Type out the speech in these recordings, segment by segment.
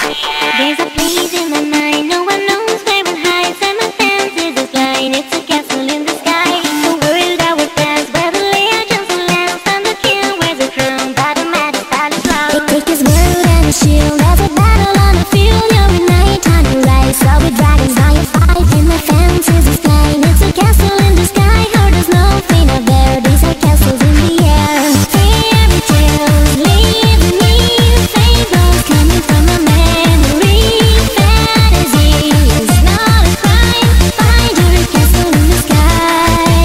There's a place in my mind, no one knows where it hides, and my fancies is blind. It's a castle in the sky, a world that would pass, where the legends will last, and the king wears a crown, but the matters palace loud. Take this world and a shield, there's a battle on the field. You're a knight on the rise, so with dragons now you fight. And my fancies is blind, it's a castle in the sky. Oh, there's no thing out there, these are castles in the air. Fairy tales live in me, fables coming from my memory. Fantasy is not a crime, find your castle in the sky.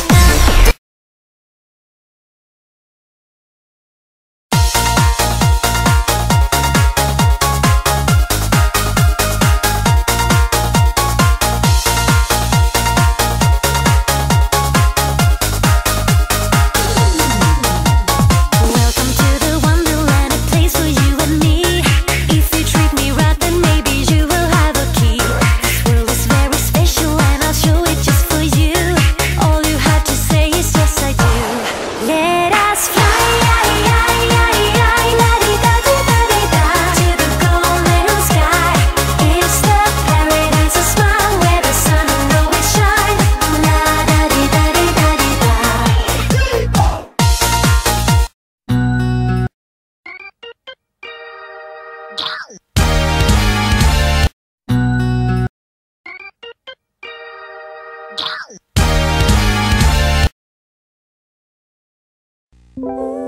Welcome to the Wonderland, a place for you and me. If you treat me right, then maybe you will have a key. This world is very special, and I'll show it just for you. All you have to say is yes, I do. Let us fly, la-di-da-di-da-di-da, to the golden sky. It's the paradise of smile, where the sun will always shine. La-da-di-da-di-da-di-da. Ooh.